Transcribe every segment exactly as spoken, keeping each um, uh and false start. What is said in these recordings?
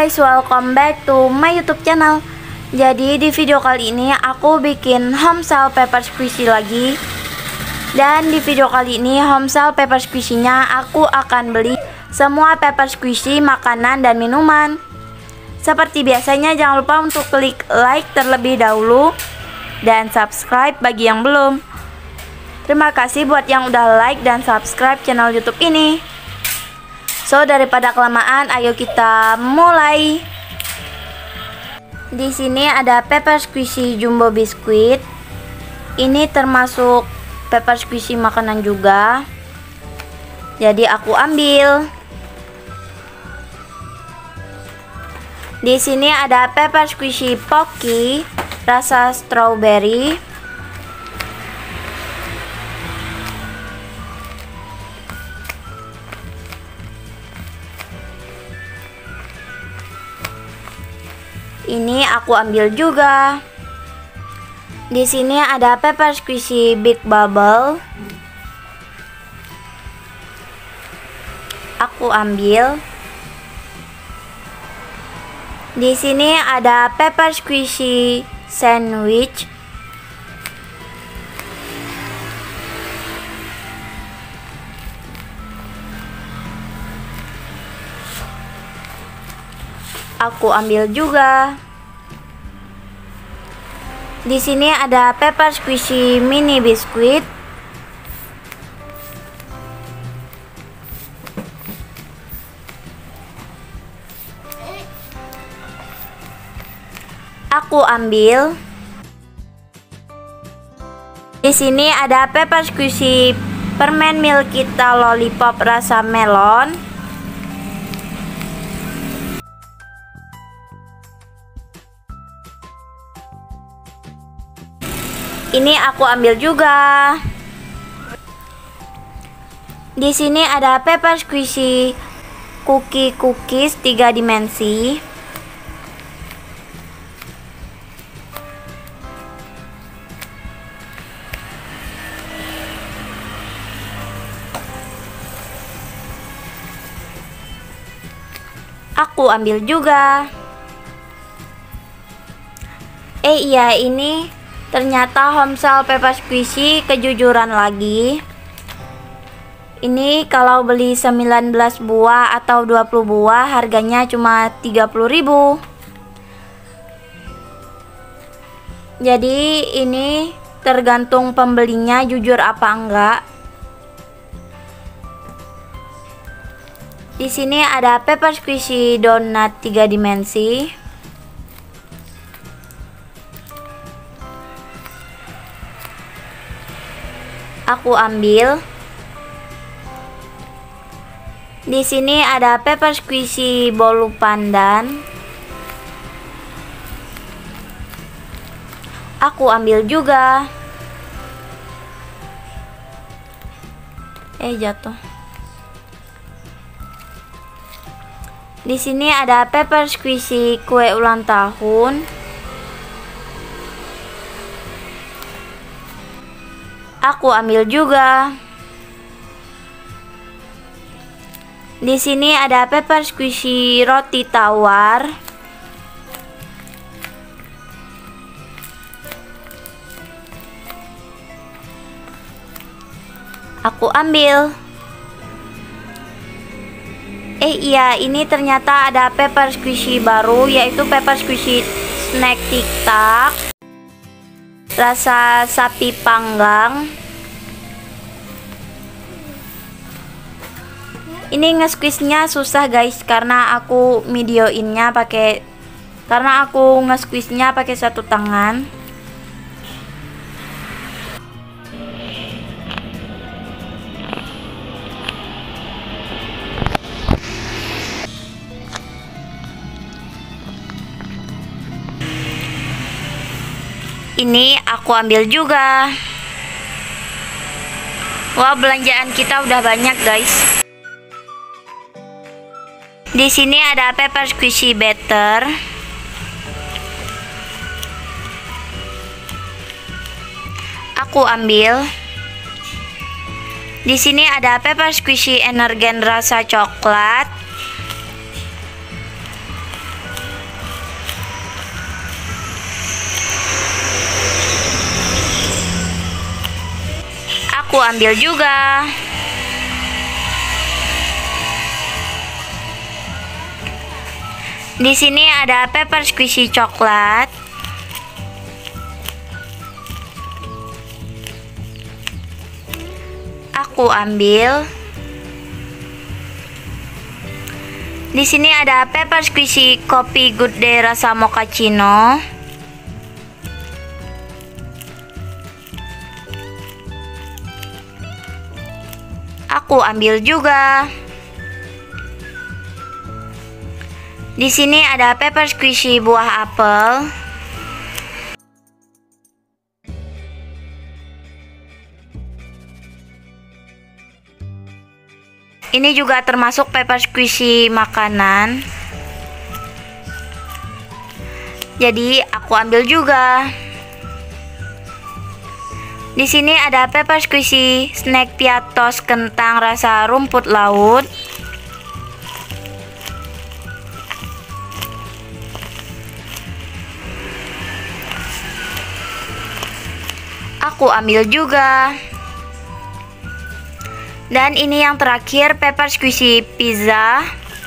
guys, welcome back to my YouTube channel. Jadi di video kali ini aku bikin homestyle pepper squishy lagi. Dan di video kali ini homestyle pepper squishy-nya aku akan beli semua pepper squishy makanan dan minuman. Seperti biasanya jangan lupa untuk klik like terlebih dahulu dan subscribe bagi yang belum. Terima kasih buat yang udah like dan subscribe channel YouTube ini. So, daripada kelamaan, ayo kita mulai. Di sini ada pepper squishy jumbo biskuit. Ini termasuk pepper squishy makanan juga. Jadi aku ambil. Di sini ada pepper squishy Pocky rasa strawberry. Ini aku ambil juga. Di sini ada pepper squishy Big Bubble. Aku ambil. Di sini ada pepper squishy sandwich. Aku ambil juga. Di sini ada pepper squishy mini biskuit. Aku ambil. Di sini ada pepper squishy permen Milkita lollipop rasa melon. Ini aku ambil juga. Di sini ada pepper squishy cookie cookies tiga dimensi. Aku ambil juga. Eh iya, ini ternyata homestyle pepper squishy kejujuran lagi. Ini kalau beli sembilan belas buah atau dua puluh buah harganya cuma tiga puluh ribu. Jadi ini tergantung pembelinya jujur apa enggak. Di sini ada pepper squishy donat tiga dimensi. Aku ambil. Di sini ada pepper squishy bolu pandan. Aku ambil juga. Eh jatuh. Di sini ada pepper squishy kue ulang tahun. Aku ambil juga. Di sini ada pepper squishy roti tawar. Aku ambil. Eh iya, ini ternyata ada pepper squishy baru, yaitu pepper squishy snack tiktak rasa sapi panggang. Ini nge-squeeze-nya susah guys, karena aku videoinnya pakai karena aku nge-squeeze-nya pakai satu tangan. Ini aku ambil juga. Wah, belanjaan kita udah banyak guys. Di sini ada pepper squishy better. Aku ambil. Di sini ada pepper squishy energen rasa coklat. Aku ambil juga. Di sini ada pepper squishy coklat. Aku ambil. Di sini ada pepper squishy kopi Good Day rasa mochaccino. Aku ambil juga. Di sini ada pepper squishy buah apel. Ini juga termasuk pepper squishy makanan. Jadi aku ambil juga. Di sini ada pepper squishy snack piatos kentang rasa rumput laut. Aku ambil juga. Dan ini yang terakhir, pepper squishy pizza.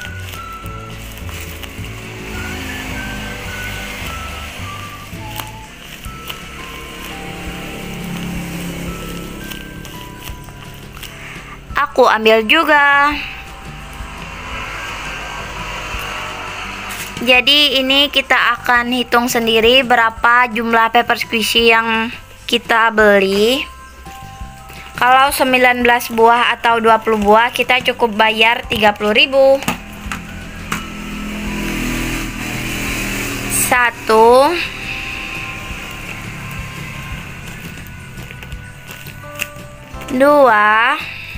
Aku ambil juga. Jadi ini kita akan hitung sendiri berapa jumlah pepper squishy yang kita beli. Kalau sembilan belas buah atau dua puluh buah kita cukup bayar tiga puluh ribu. Satu, dua,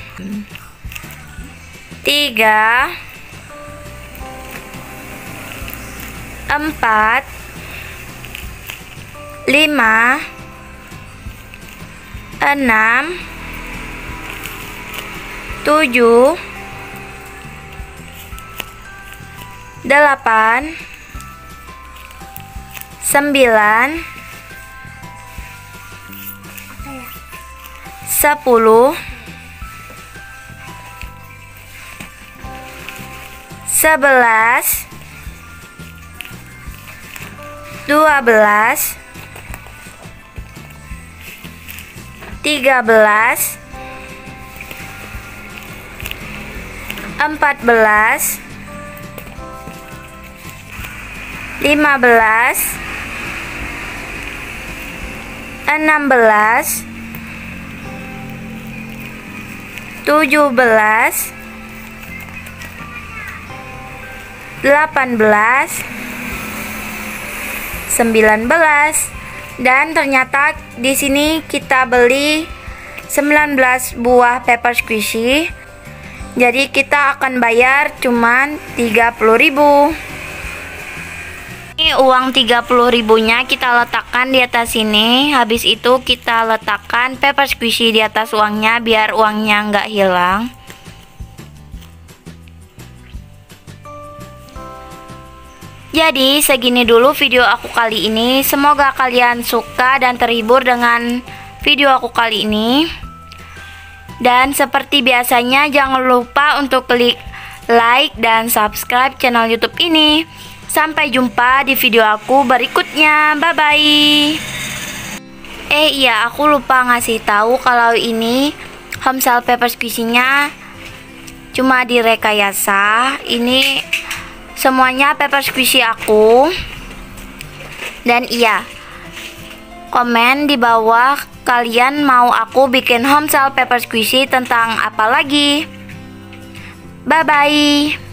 tiga, empat, lima, enam, tujuh, delapan, sembilan, sepuluh, sebelas, dua belas, tiga belas, empat belas, lima belas, enam belas, tujuh belas, delapan belas, sembilan belas, dan ternyata di sini kita beli sembilan belas buah pepper squishy. Jadi kita akan bayar cuman tiga puluh ribu. Ini uang tiga puluh ribunya kita letakkan di atas sini. Habis itu kita letakkan pepper squishy di atas uangnya biar uangnya nggak hilang. Jadi segini dulu video aku kali ini. Semoga kalian suka dan terhibur dengan video aku kali ini. Dan seperti biasanya jangan lupa untuk klik like dan subscribe channel YouTube ini. Sampai jumpa di video aku berikutnya. Bye bye. Eh iya, aku lupa ngasih tahu kalau ini Homestyle pepper squishy-nya cuma direkayasa. Ini semuanya pepper squishy aku. Dan iya, komen di bawah kalian mau aku bikin Homestyle pepper squishy tentang apa lagi. Bye bye.